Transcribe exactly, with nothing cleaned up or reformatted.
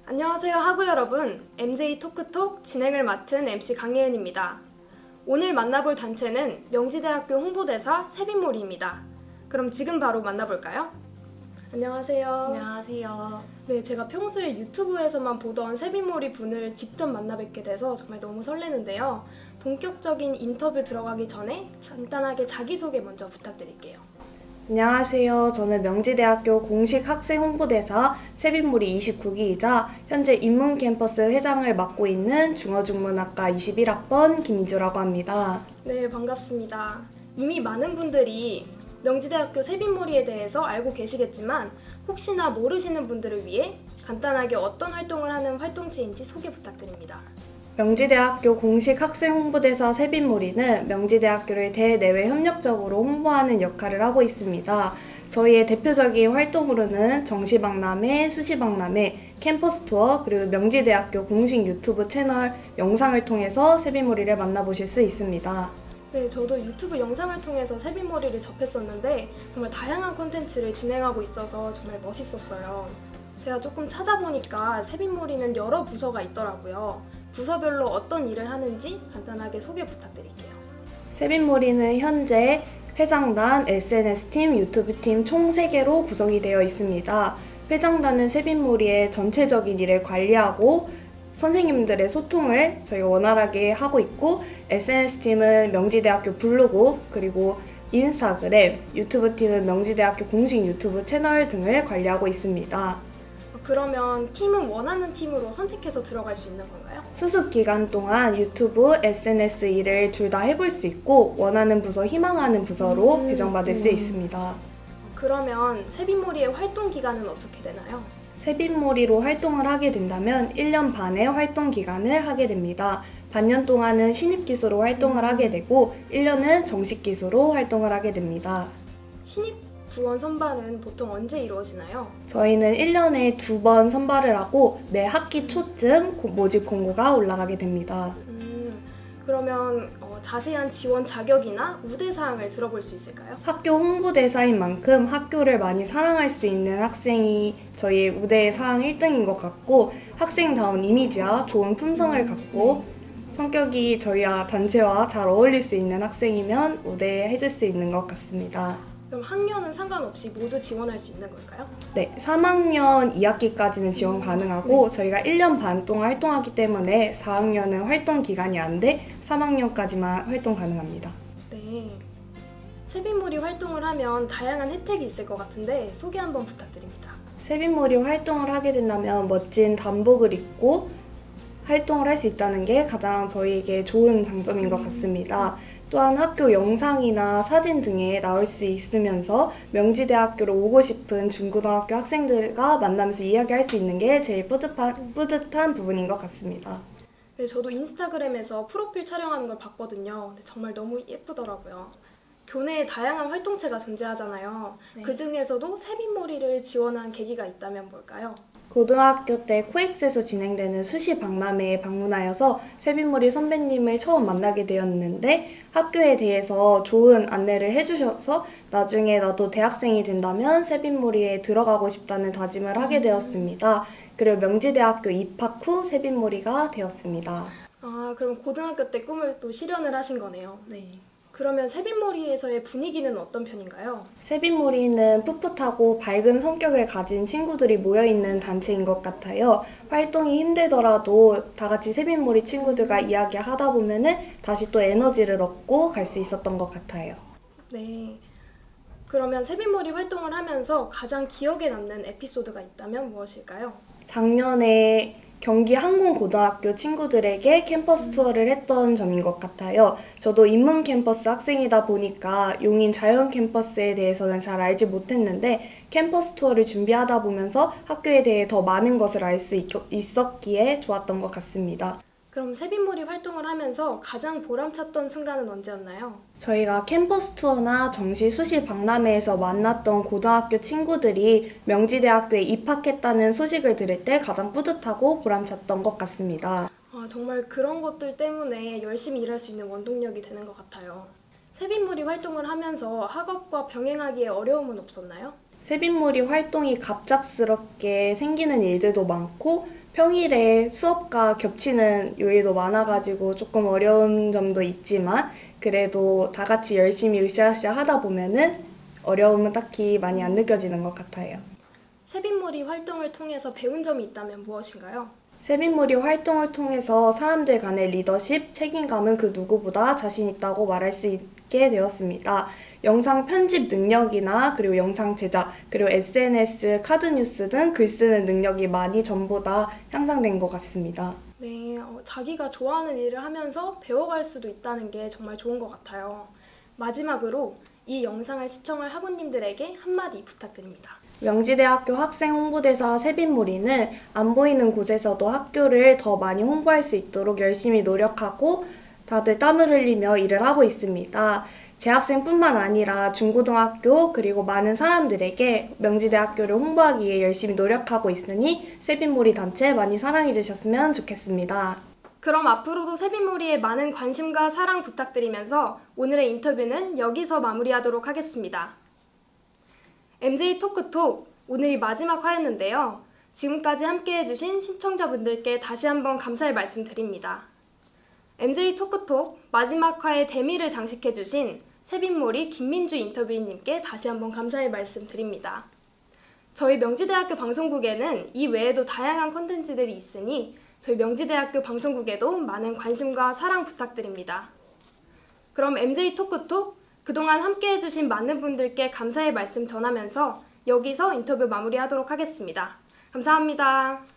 안녕하세요 하구 여러분, 엠제이 토크톡 진행을 맡은 엠씨 강예은입니다. 오늘 만나볼 단체는 명지대학교 홍보대사 세빈몰이입니다. 그럼 지금 바로 만나볼까요? 안녕하세요. 안녕하세요. 네, 제가 평소에 유튜브에서만 보던 세빈몰이 분을 직접 만나 뵙게 돼서 정말 너무 설레는데요. 본격적인 인터뷰 들어가기 전에 간단하게 자기소개 먼저 부탁드릴게요. 안녕하세요. 저는 명지대학교 공식 학생 홍보대사 세빈몰이 이십구 기이자 현재 인문캠퍼스 회장을 맡고 있는 중어중문학과 이십일 학번 김민주라고 합니다. 네, 반갑습니다. 이미 많은 분들이 명지대학교 세빈몰이에 대해서 알고 계시겠지만 혹시나 모르시는 분들을 위해 간단하게 어떤 활동을 하는 활동체인지 소개 부탁드립니다. 명지대학교 공식 학생 홍보대사 세빈몰이는 명지대학교를 대내외 협력적으로 홍보하는 역할을 하고 있습니다. 저희의 대표적인 활동으로는 정시박람회, 수시박람회, 캠퍼스 투어, 그리고 명지대학교 공식 유튜브 채널 영상을 통해서 세빈몰이를 만나보실 수 있습니다. 네, 저도 유튜브 영상을 통해서 세빈몰이를 접했었는데 정말 다양한 콘텐츠를 진행하고 있어서 정말 멋있었어요. 제가 조금 찾아보니까 세빈몰이는 여러 부서가 있더라고요. 부서별로 어떤 일을 하는지 간단하게 소개 부탁드릴게요. 세빈몰이는 현재 회장단, 에스엔에스팀, 유튜브팀 총 세 개로 구성이 되어 있습니다. 회장단은 세빈몰이의 전체적인 일을 관리하고 선생님들의 소통을 저희가 원활하게 하고 있고, 에스엔에스팀은 명지대학교 블로그, 그리고 인스타그램, 유튜브팀은 명지대학교 공식 유튜브 채널 등을 관리하고 있습니다. 그러면 팀은 원하는 팀으로 선택해서 들어갈 수 있는 건가요? 수습 기간 동안 유튜브, 에스엔에스 일을 둘 다 해볼 수 있고 원하는 부서, 희망하는 부서로 음, 배정받을 수 음. 있습니다. 그러면 세빈몰이의 활동 기간은 어떻게 되나요? 세빈몰이로 활동을 하게 된다면 일 년 반의 활동 기간을 하게 됩니다. 반년 동안은 신입기수로 활동을 하게 되고 일 년은 정식기수로 활동을 하게 됩니다. 신입 부원 선발은 보통 언제 이루어지나요? 저희는 일 년에 두 번 선발을 하고 매 학기 초쯤 모집 공고가 올라가게 됩니다. 음, 그러면 어, 자세한 지원 자격이나 우대 사항을 들어볼 수 있을까요? 학교 홍보대사인 만큼 학교를 많이 사랑할 수 있는 학생이 저희의 우대 사항 일 등인 것 같고, 학생다운 이미지와 좋은 품성을 갖고 성격이 저희와 단체와 잘 어울릴 수 있는 학생이면 우대해줄 수 있는 것 같습니다. 그럼 학년은 상관없이 모두 지원할 수 있는 걸까요? 네, 삼 학년 이 학기까지는 지원 가능하고 네. 저희가 일 년 반 동안 활동하기 때문에 사 학년은 활동 기간이 안 돼 삼 학년까지만 활동 가능합니다. 네. 세빈몰이 활동을 하면 다양한 혜택이 있을 것 같은데 소개 한번 부탁드립니다. 세빈몰이 활동을 하게 된다면 멋진 단복을 입고 활동을 할 수 있다는 게 가장 저희에게 좋은 장점인 것 같습니다. 또한 학교 영상이나 사진 등에 나올 수 있으면서 명지대학교로 오고 싶은 중고등학교 학생들과 만나면서 이야기할 수 있는 게 제일 뿌듯한, 뿌듯한 부분인 것 같습니다. 네, 저도 인스타그램에서 프로필 촬영하는 걸 봤거든요. 근데 정말 너무 예쁘더라고요. 교내에 다양한 활동체가 존재하잖아요. 네. 그 중에서도 세빈몰이를 지원한 계기가 있다면 뭘까요? 고등학교 때 코엑스에서 진행되는 수시 박람회에 방문하여서 세빈몰이 선배님을 처음 만나게 되었는데 학교에 대해서 좋은 안내를 해주셔서 나중에 나도 대학생이 된다면 세빈몰이에 들어가고 싶다는 다짐을 하게 되었습니다. 그리고 명지대학교 입학 후 세빈몰이가 되었습니다. 아, 그럼 고등학교 때 꿈을 또 실현을 하신 거네요. 네. 그러면 세빈몰이에서의 분위기는 어떤 편인가요? 세빈몰이는 풋풋하고 밝은 성격을 가진 친구들이 모여있는 단체인 것 같아요. 활동이 힘들더라도 다 같이 세빈몰이 친구들과 이야기하다 보면은 다시 또 에너지를 얻고 갈 수 있었던 것 같아요. 네. 그러면 세빈몰이 활동을 하면서 가장 기억에 남는 에피소드가 있다면 무엇일까요? 작년에 경기 항공고등학교 친구들에게 캠퍼스 투어를 했던 점인 것 같아요. 저도 인문 캠퍼스 학생이다 보니까 용인 자연 캠퍼스에 대해서는 잘 알지 못했는데 캠퍼스 투어를 준비하다 보면서 학교에 대해 더 많은 것을 알 수 있었기에 좋았던 것 같습니다. 그럼 세빈몰이 활동을 하면서 가장 보람찼던 순간은 언제였나요? 저희가 캠퍼스 투어나 정시 수시 박람회에서 만났던 고등학교 친구들이 명지대학교에 입학했다는 소식을 들을 때 가장 뿌듯하고 보람찼던 것 같습니다. 아, 정말 그런 것들 때문에 열심히 일할 수 있는 원동력이 되는 것 같아요. 세빈몰이 활동을 하면서 학업과 병행하기에 어려움은 없었나요? 세빈몰이 활동이 갑작스럽게 생기는 일들도 많고 평일에 수업과 겹치는 요일도 많아가지고 조금 어려운 점도 있지만 그래도 다 같이 열심히 으쌰으쌰 하다 보면은 어려움은 딱히 많이 안 느껴지는 것 같아요. 세빈몰이 활동을 통해서 배운 점이 있다면 무엇인가요? 세빈몰이 활동을 통해서 사람들 간의 리더십, 책임감은 그 누구보다 자신 있다고 말할 수 있게 되었습니다. 영상 편집 능력이나 그리고 영상 제작, 그리고 에스엔에스, 카드뉴스 등 글 쓰는 능력이 많이 전보다 향상된 것 같습니다. 네, 어, 자기가 좋아하는 일을 하면서 배워갈 수도 있다는 게 정말 좋은 것 같아요. 마지막으로 이 영상을 시청할 학우님들에게 한마디 부탁드립니다. 명지대학교 학생홍보대사 세빈몰이는 안 보이는 곳에서도 학교를 더 많이 홍보할 수 있도록 열심히 노력하고 다들 땀을 흘리며 일을 하고 있습니다. 재학생뿐만 아니라 중고등학교 그리고 많은 사람들에게 명지대학교를 홍보하기 위해 열심히 노력하고 있으니 세빈몰이 단체 많이 사랑해 주셨으면 좋겠습니다. 그럼 앞으로도 세빈몰이에 많은 관심과 사랑 부탁드리면서 오늘의 인터뷰는 여기서 마무리하도록 하겠습니다. 엠제이 토크톡 오늘이 마지막 화였는데요. 지금까지 함께해주신 시청자분들께 다시 한번 감사의 말씀 드립니다. 엠제이 토크톡 마지막 화의 대미를 장식해주신 세빈몰이 김민주 인터뷰인님께 다시 한번 감사의 말씀 드립니다. 저희 명지대학교 방송국에는 이 외에도 다양한 콘텐츠들이 있으니 저희 명지대학교 방송국에도 많은 관심과 사랑 부탁드립니다. 그럼 엠제이 토크톡 그동안 함께해주신 많은 분들께 감사의 말씀 전하면서 여기서 인터뷰 마무리하도록 하겠습니다. 감사합니다.